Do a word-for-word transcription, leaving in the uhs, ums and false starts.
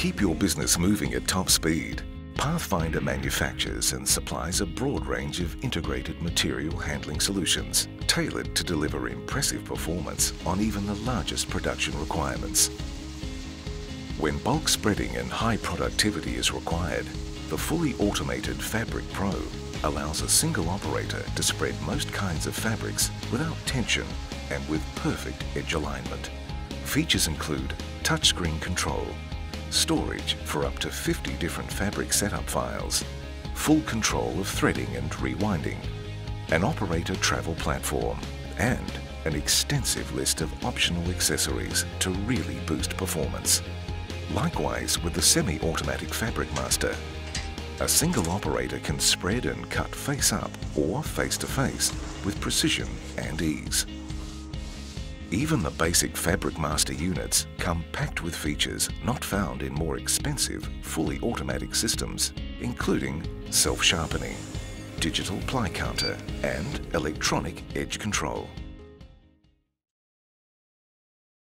keep your business moving at top speed, Pathfinder manufactures and supplies a broad range of integrated material handling solutions, tailored to deliver impressive performance on even the largest production requirements. When bulk spreading and high productivity is required, the fully automated Fabric Pro allows a single operator to spread most kinds of fabrics without tension and with perfect edge alignment. Features include touchscreen control, storage for up to fifty different fabric setup files, full control of threading and rewinding, an operator travel platform, and an extensive list of optional accessories to really boost performance. Likewise with the semi-automatic Fabric Master, a single operator can spread and cut face up or face to face with precision and ease. Even the basic Fabric Master units come packed with features not found in more expensive, fully automatic systems, including self-sharpening, digital ply counter, and electronic edge control.